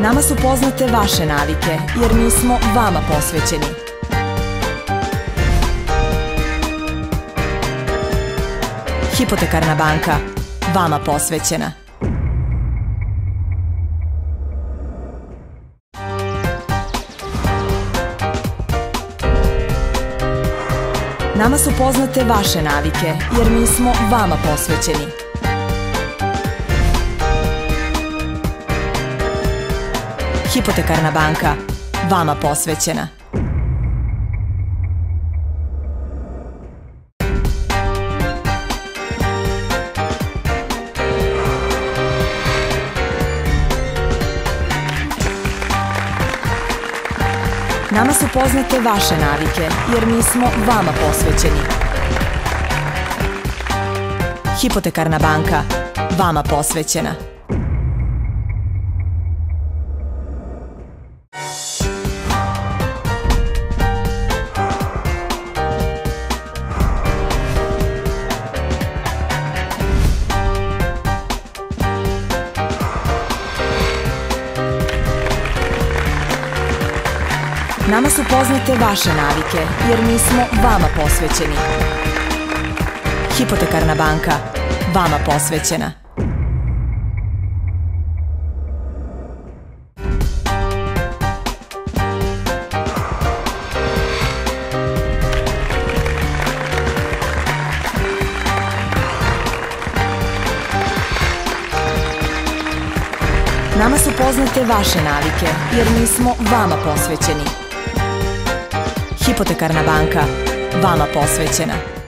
Nama su poznate vaše navike, jer mi smo vama posvećeni. Hipotekarna banka, vama posvećena. Nama su poznate vaše navike, jer mi smo vama posvećeni. Hipotekarna banka, vama posvećena. Nama su poznate vaše navike, jer mi smo vama posvećeni. Hipotekarna banka, vama posvećena. Nama su poznate vaše navike, jer mi smo vama posvećeni. Hipotekarna banka, vama posvećena. Nama su poznate vaše navike, jer mi smo vama posvećeni. Hipotekarna banka, vama posvećena.